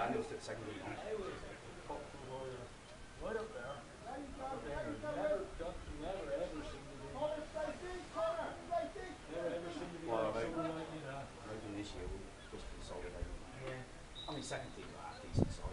Daniel took the second team on. Right up there. Never ever seem to be. Never ever seem to be Well, someone like, you know. Maybe this year we'll just consolidate. Yeah. I mean, second team are half decent size.